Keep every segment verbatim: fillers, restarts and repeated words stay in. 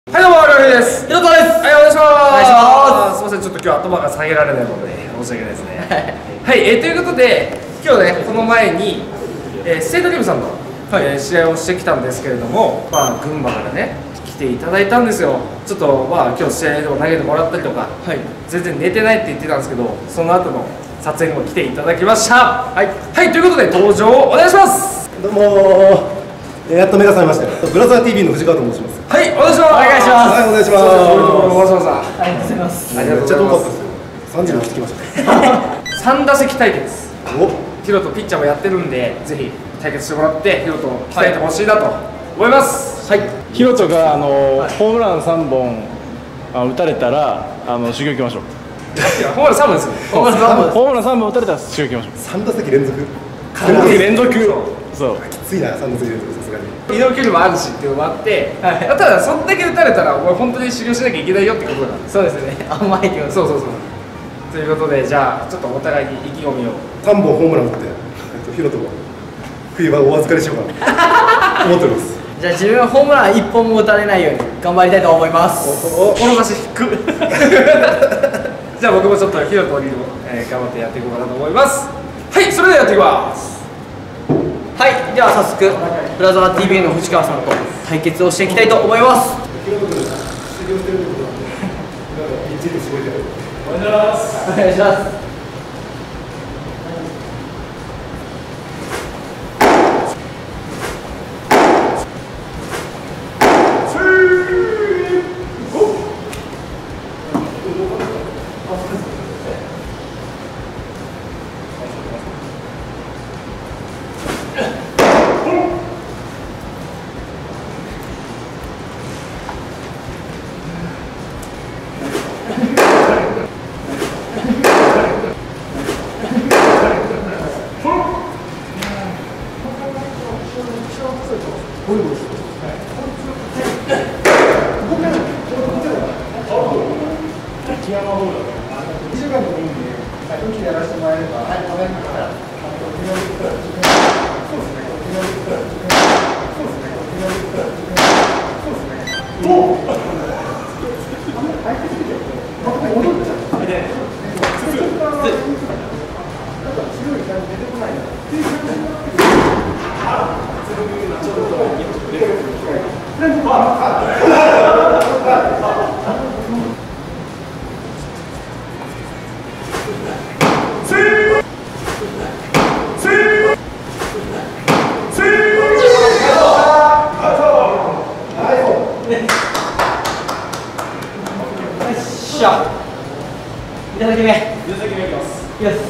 はい、どうも、りょうへいです。 ひろとです。 はい、お願いします。 お願いします。 すみません、ちょっと今日頭が下げられないので申し訳ないですね。はい、えー、ということで今日ね、この前に、えー、ステートリームさんの、はいえー、試合をしてきたんですけれども、まあ群馬からね来ていただいたんですよ。ちょっとまあ今日試合でも投げてもらったりとか、はい、全然寝てないって言ってたんですけど、その後の撮影にも来ていただきました。はい、はい、ということで登場お願いします。 どうもー、やっと目が覚めましたよ。ブラザー ティービー の藤川と申します。 はい、お願いします。 お願いします。 はい、お願いします。 そういうところわざわざありがとうございます。 ありがとうございます。 さんじに起きてきましたさん打席対決、 おヒロとピッチャーもやってるんで、ぜひ対決してもらってヒロと鍛えてほしいなと思います。はい、 ヒロトがあの、はい、ホームランさんぼんあ打たれたらあの修行行きましょう。 いやホームランさんぼんですよ。 ホームランさんぼんホームランさんぼん打たれたら修行行きましょう。 さん打席連続さん打席連続そうきついな、さん打席連続さすがに移動距離もあるしっていうのもあって、はい、ただそんだけ打たれたらお前本当に修行しなきゃいけないよってことだから。 そうですね、あんまりそうそうそうということで、じゃあちょっとお互いに意気込みをさんぼんホームラン打って、えっと、ヒロトが冬場お預かりしようかな思っております。 じゃあ自分はホームランいっぽんも打たれないように頑張りたいと思います。 おお志低くじゃあ僕もちょっとヒロとリード、えー、頑張ってやっていこうかなと思います。はい、それではやっていきます。 はい、では早速ブラザー ティービー の藤川さんと対決をしていきたいと思います。 ヒロト君が修行してるってことなんで、なんかピッチリすごいじゃない。 お願いします。お願いします。いち打席目いち打席目いきます。よし。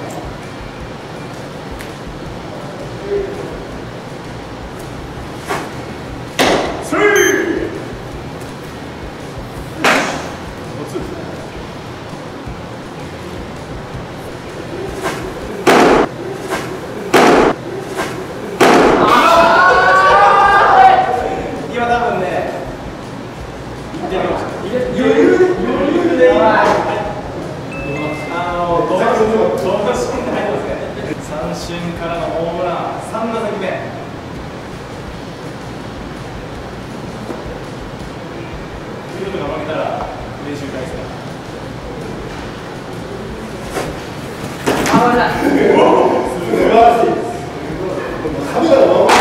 今多分ね、余裕で余裕で三振からのホームランさん打席目。ヒロトが負けたら練習開始だ。 あ、ごめんなさい。 素晴らしい。カメラの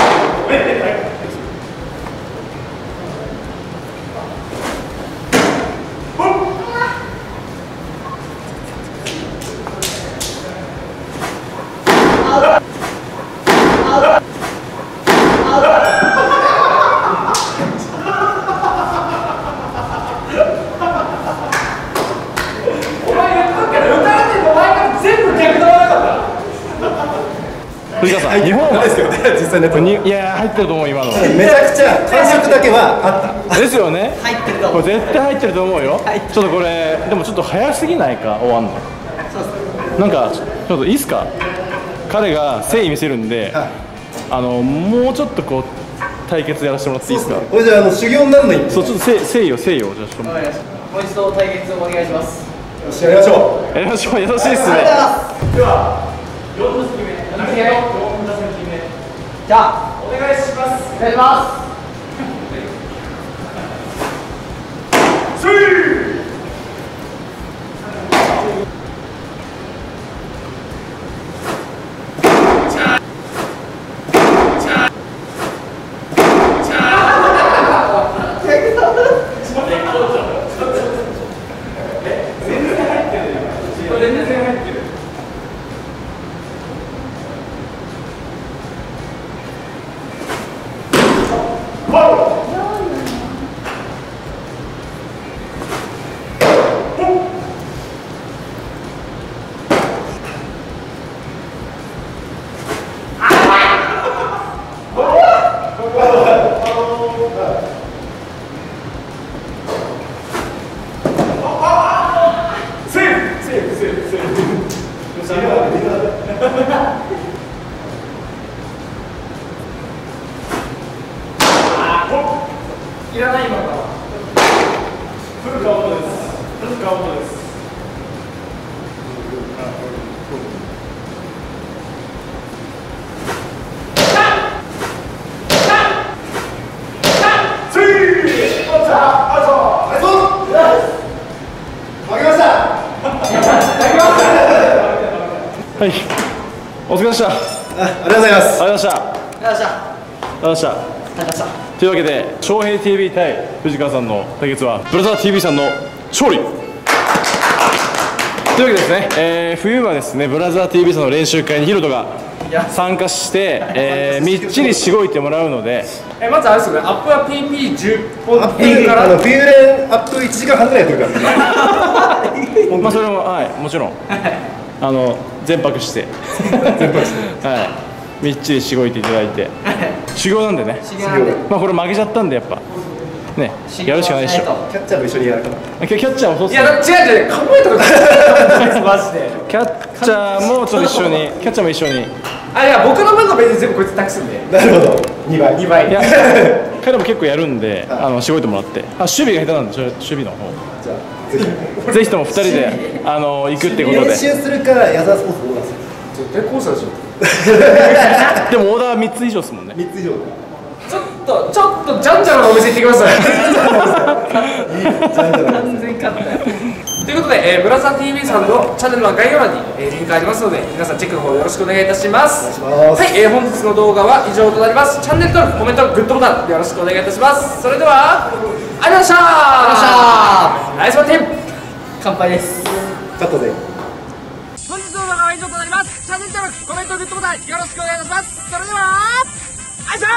藤川さん、日本はですよね、実際のやつにいや入ってると思う今の。 めちゃくちゃ感触だけはあったですよね。 入ってるとこ思う。 れ絶対入ってると思うよ。ちょっとこれでもちょっと早すぎないか終わんの。なんかちょっといいっすか。彼が誠意見せるんで、 はい、 あのもうちょっとこう対決やらせてもらっていいですか。 これじゃあ、あの修行にならないんで、 そうちょっと誠誠意を誠意をじゃあちょっとわかりました。もう一度対決をお願いします。 よし、やりましょう。 やりましょう。優しいっすね。 ではよん打席目、よん打席目、 じゃあお願いします。 お願いします。 いらない今のはフルカウントです。フルカウントです。はい、お疲れ様でした。 あ、ありがとうございます。 ありがとうございました。 よっしゃありがとうございました。 高さというわけで、翔平 ティーブイ 対藤川さんの対決は、ブラザー ティーブイ さんの勝利というわけでですね、えー、冬はですね、ブラザー ティーブイ さんの練習会にヒロトが参加して、えー、みっちりしごいてもらうので、 えまずあれですよね、アップは ピーピーじゅっ 本アッっていうからプあの冬練アップいちじかんはんぐらいやってるからね。 まあそれもはいもちろんあの全泊して全泊してはいみっちりしごいていただいて修行なんでね、 修行なんでまあこれ負けちゃったんでやっぱねやるしかないでしょ。 キャッチャーも一緒にやるからキャッチャーもそうっすね。 いや違う違う考えたことないマジで。 キャッチャーもちょっと一緒にキャッチャーも一緒にあいや僕の分のベンチ全部こいつ託すんでなるほどにばいにばい。 いや彼も結構やるんであのしごいてもらってあ守備が下手なんで守備の方じゃあぜひぜひともふたりであの行くってことで練習するから矢沢スポーツオーダーする絶対コースでしょ。 でもオーダーみっつ以上ですもんね。 みっつ以上ちょっとちょっとじゃんじゃんのお店行ってきます。 完全勝ったよということで、えー、ブラザー ティーブイ さんのチャンネルの概要欄に、えー、リンクありますので皆さんチェックの方よろしくお願いいたします。 お願いしますはい、えー、本日の動画は以上となります。チャンネル登録、コメント、グッドボタンよろしくお願いいたします。それではありがとうございましたあナイスバッティング。 乾杯です。 カットで本日の動画は以上となります。チャンネル登録、コメント、グッドボタンよろしくお願いいたします。それではあいしょ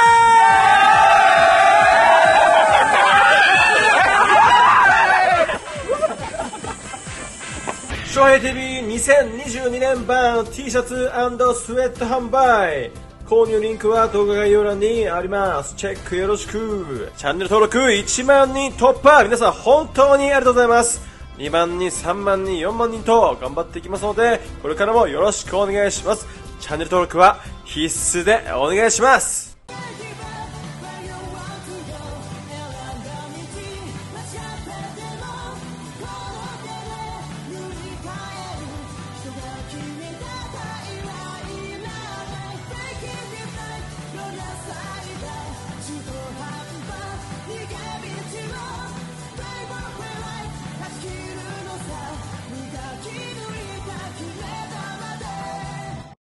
ー翔平 ティーブイにせんにじゅうにねん版 T シャツ&スウェット販売購入リンクは動画概要欄にあります。チェックよろしく。チャンネル登録いちまんにん突破。皆さん本当にありがとうございます。にまんにん、さんまんにん、よんまんにんと頑張っていきますのでこれからもよろしくお願いします。チャンネル登録は必須でお願いします。